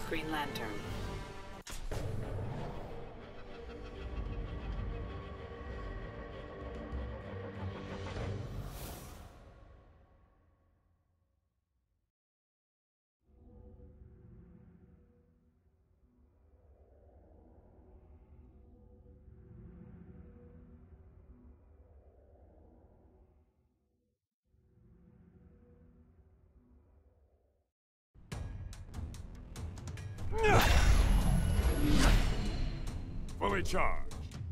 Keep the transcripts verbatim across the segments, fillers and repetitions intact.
Green Lantern. Fully charged.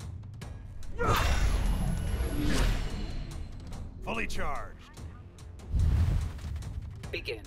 Fully charged. Begin.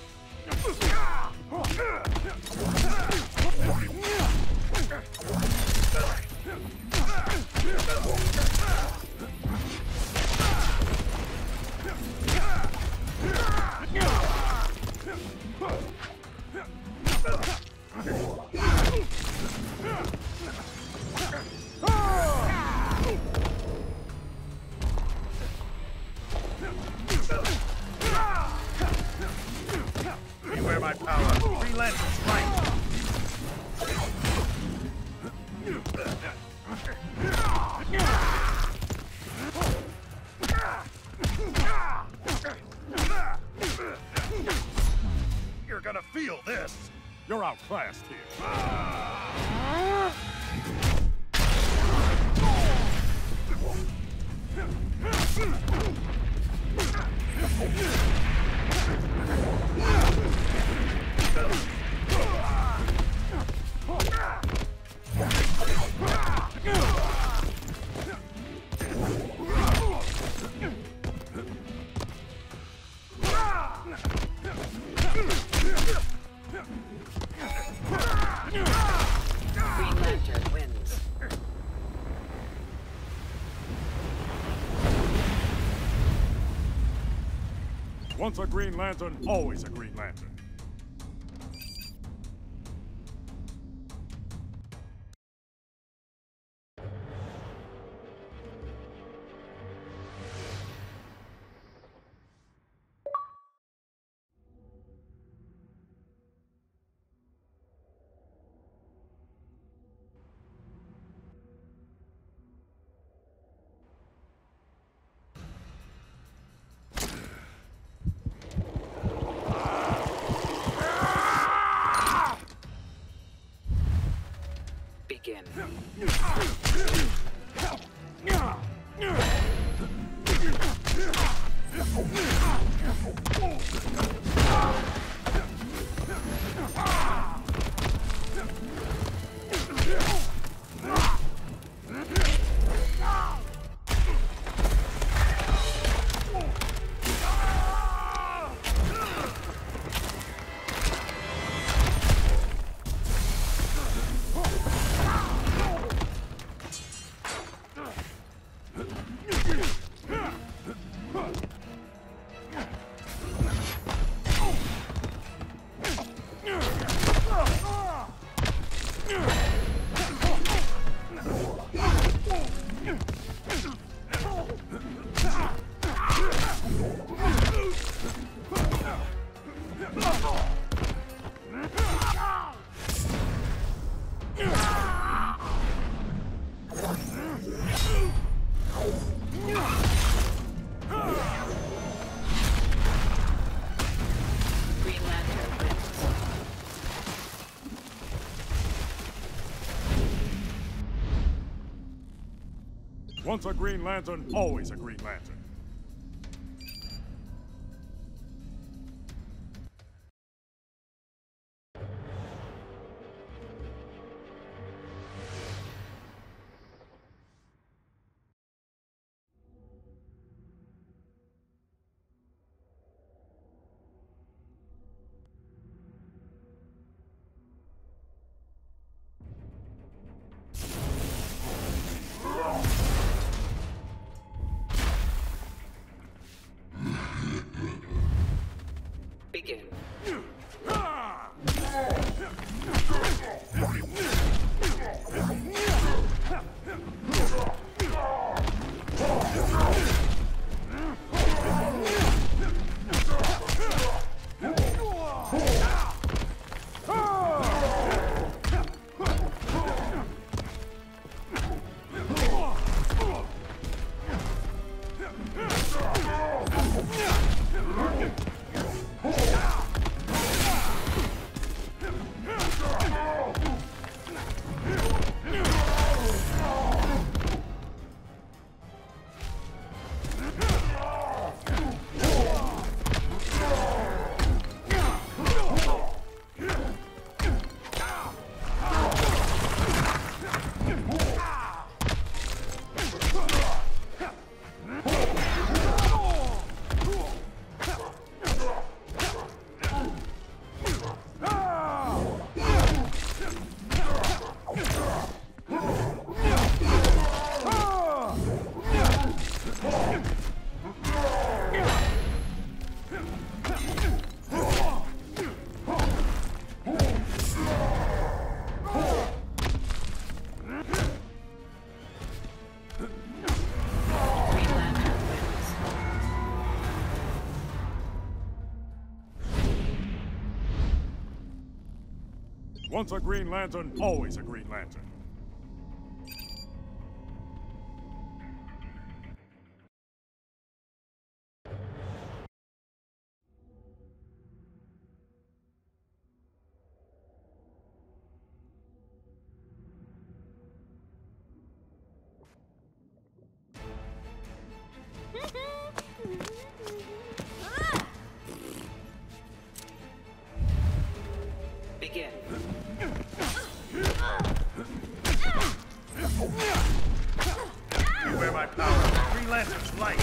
Beware my power. Green Lantern strike. You're gonna feel this. You're outclassed here. Green Lantern wins. Once a Green Lantern, always a Green Lantern. Begin. Once a Green Lantern, always a Green Lantern. Begin. Ah! Once a Green Lantern, always a Green Lantern. Begin. Beware my power. Green Lantern's light.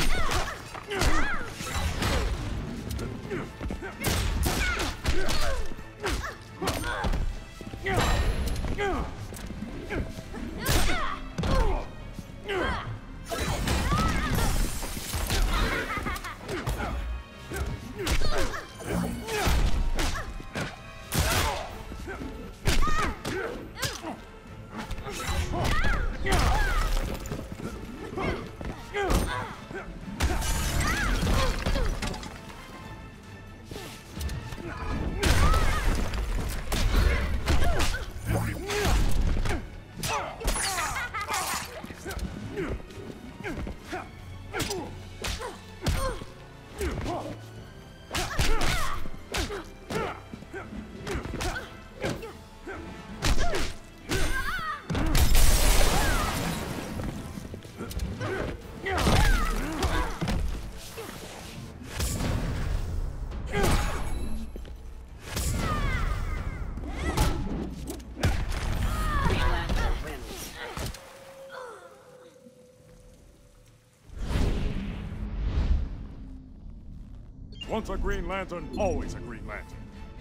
Once a Green Lantern, always a Green Lantern.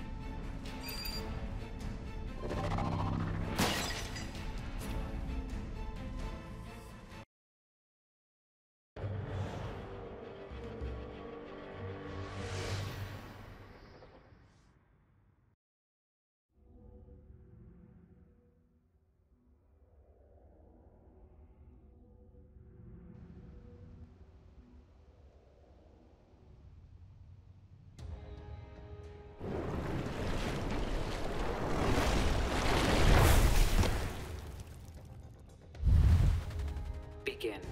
Begin.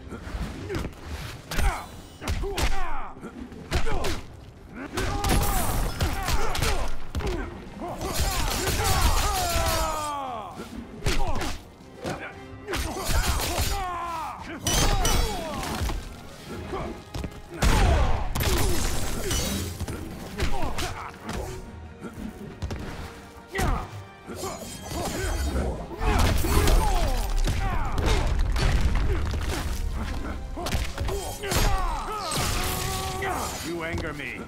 You anger me.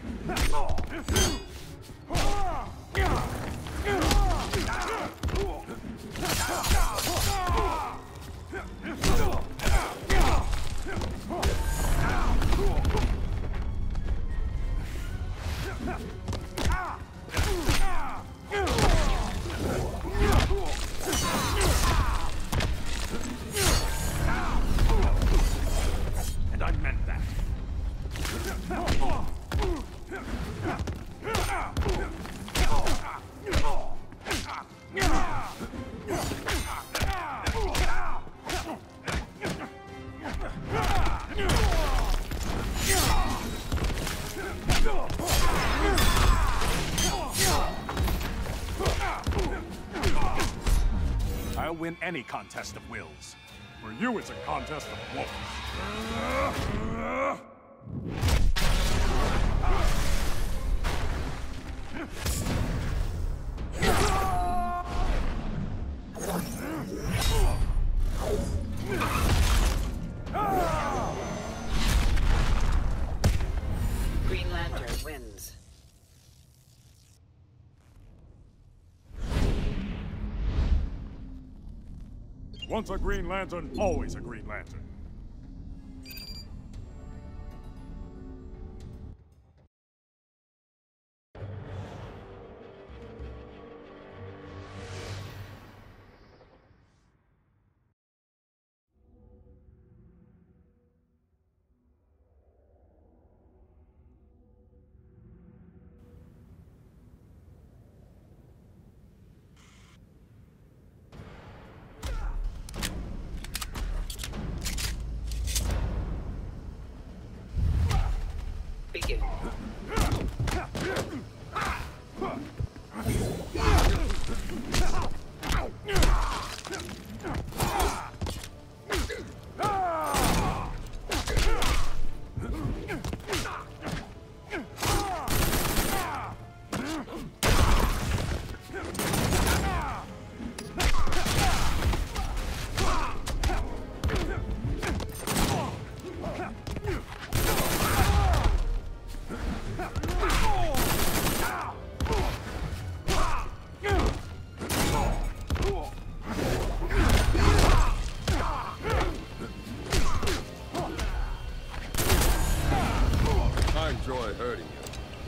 And I meant that. win any contest of wills. For you, it's a contest of wolves. Green Lantern wins. Once a Green Lantern, always a Green Lantern. Begin. I enjoy hurting you.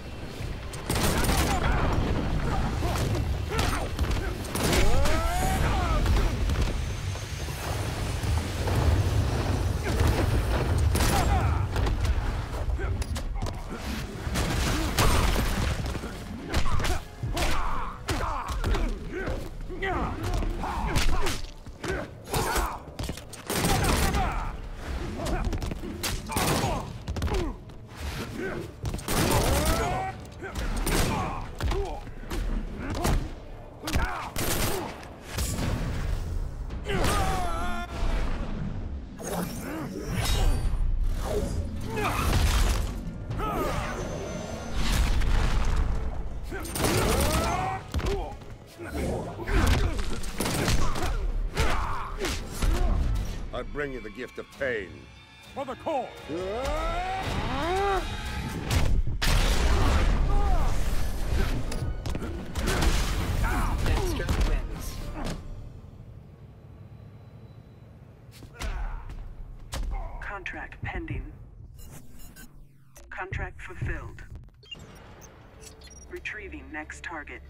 I bring you the gift of pain. For the cause! Dexter wins. Contract pending. Contract fulfilled. Retrieving next target.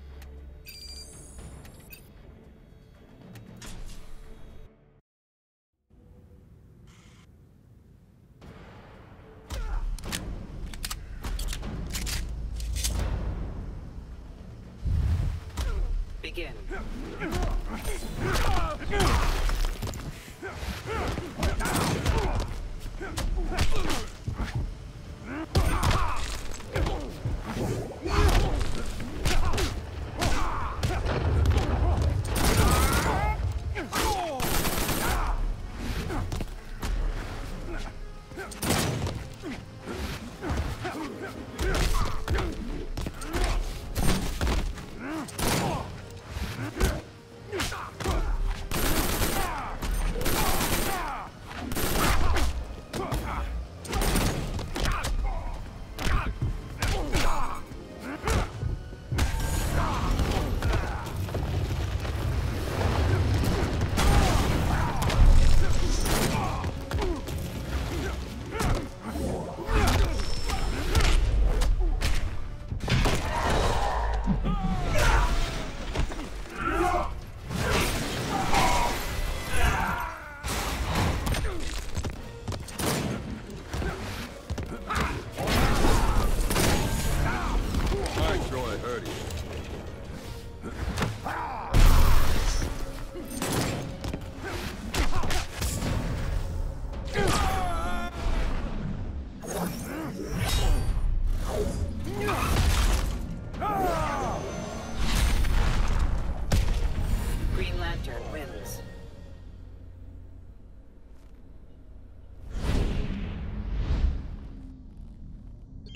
Begin.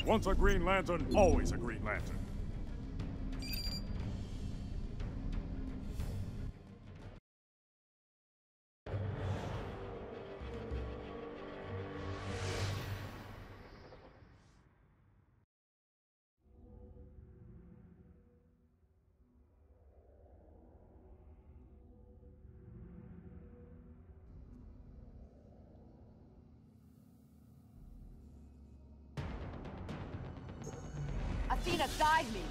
Once a Green Lantern, always a Green Lantern. Athena, guide me!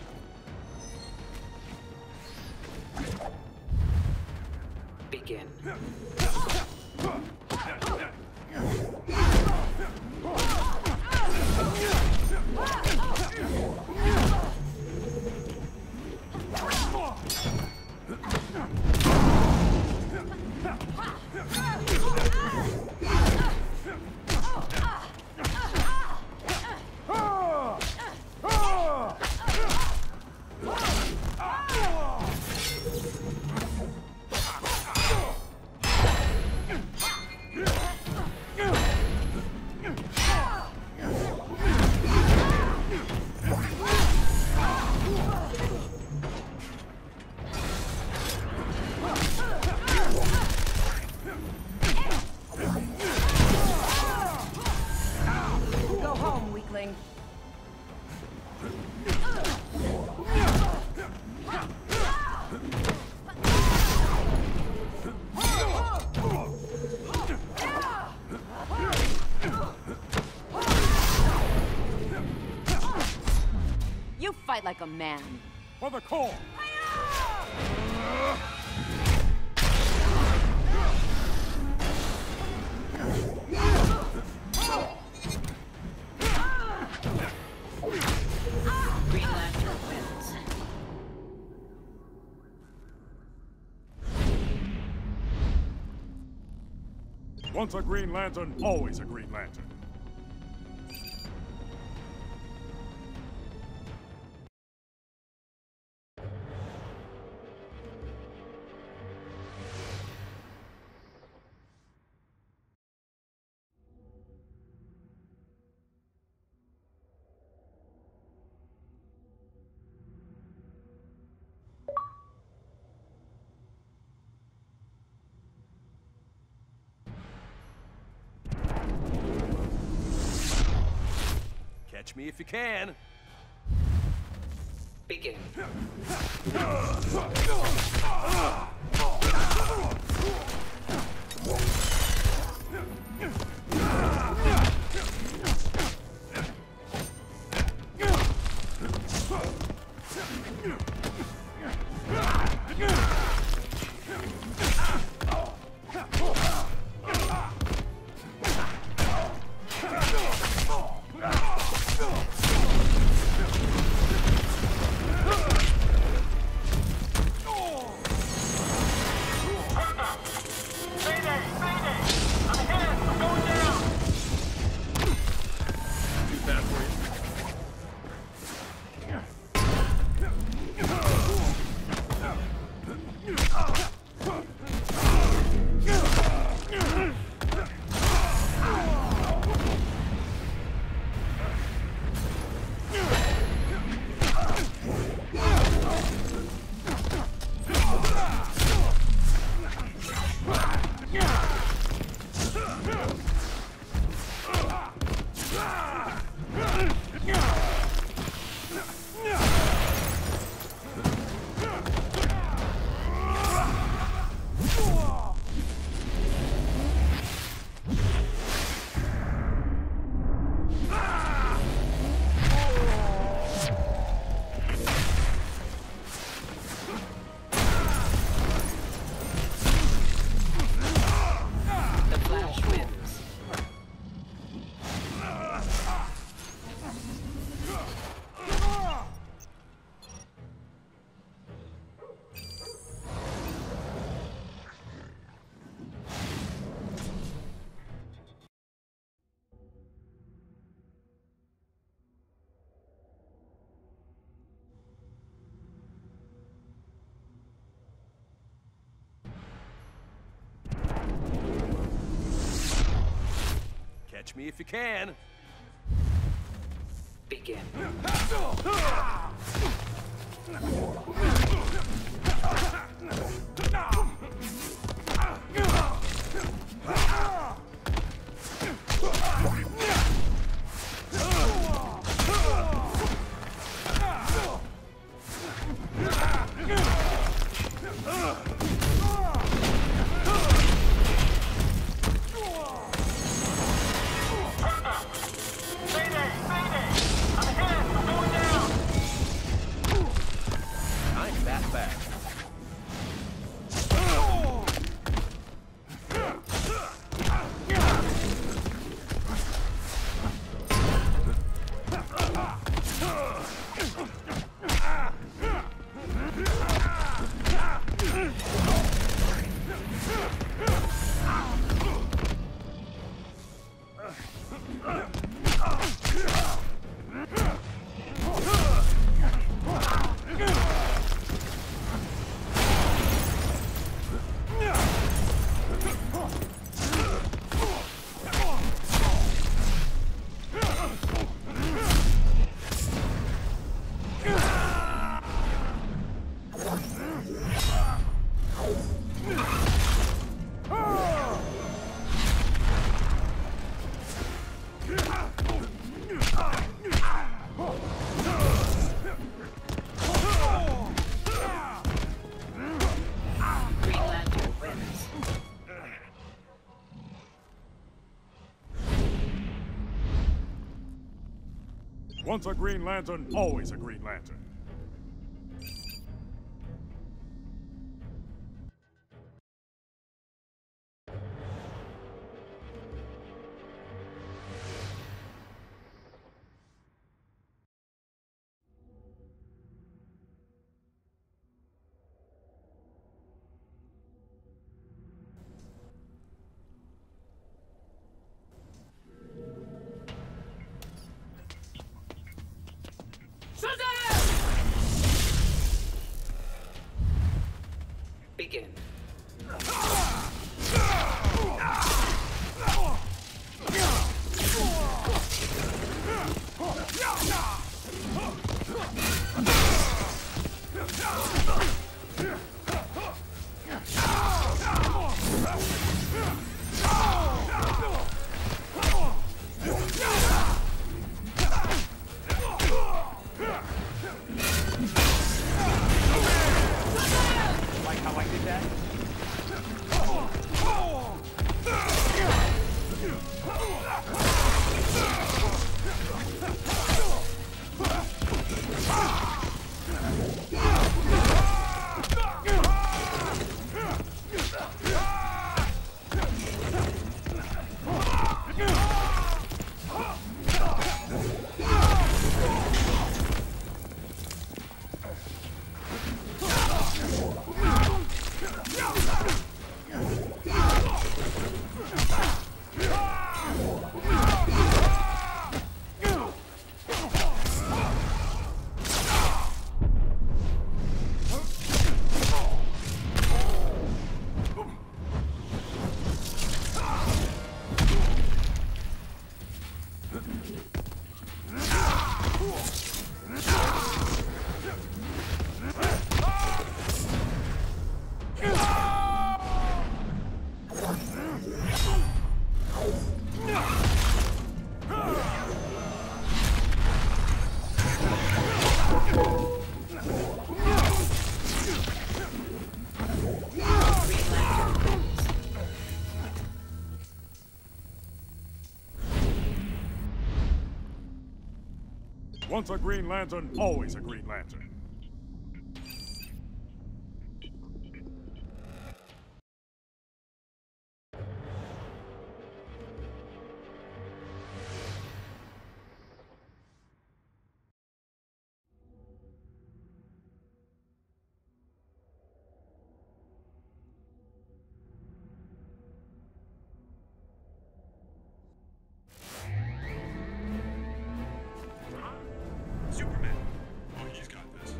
Begin. Go home, weakling. You fight like a man. For the core! Green Lantern wins. Once a Green Lantern, always a Green Lantern. Catch me if you can. Begin. Catch me if you can. Begin. Once a Green Lantern, always a Green Lantern. Begin. Once a Green Lantern, always a Green Lantern. Superman. Oh, he's got this.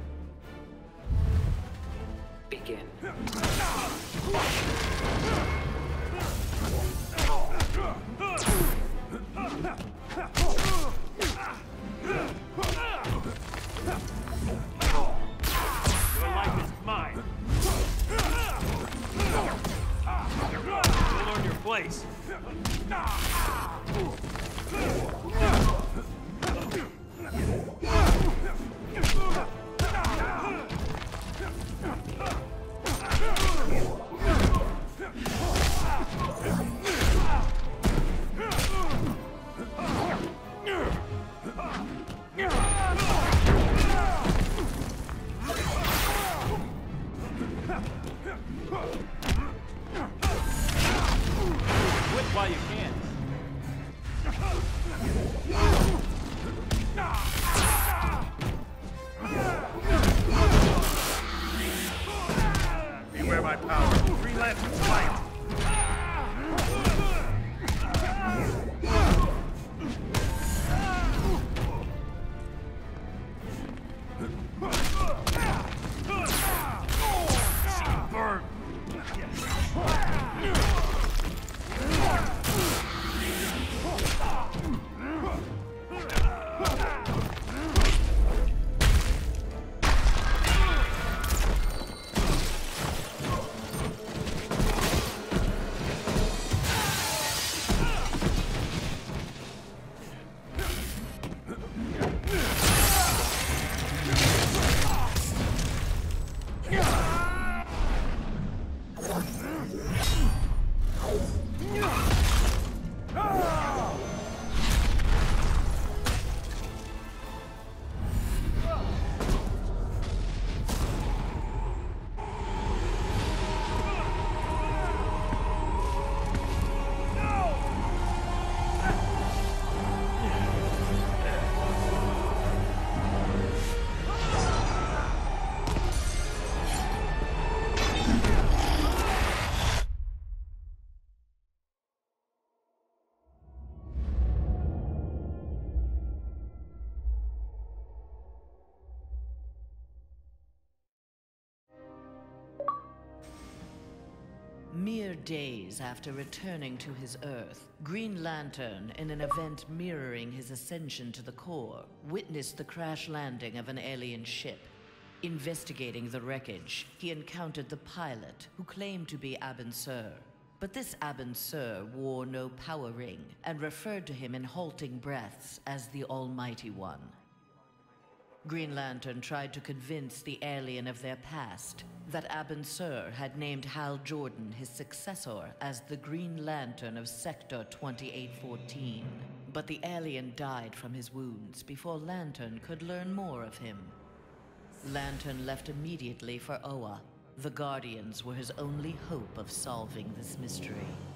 Mere days after returning to his Earth, Green Lantern, in an event mirroring his ascension to the core, witnessed the crash landing of an alien ship. Investigating the wreckage, he encountered the pilot, who claimed to be Abin Sur. But this Abin Sur wore no power ring and referred to him in halting breaths as the Almighty One. Green Lantern tried to convince the alien of their past, that Abin Sur had named Hal Jordan, his successor, as the Green Lantern of Sector twenty-eight fourteen. But the alien died from his wounds before Lantern could learn more of him. Lantern left immediately for Oa. The Guardians were his only hope of solving this mystery.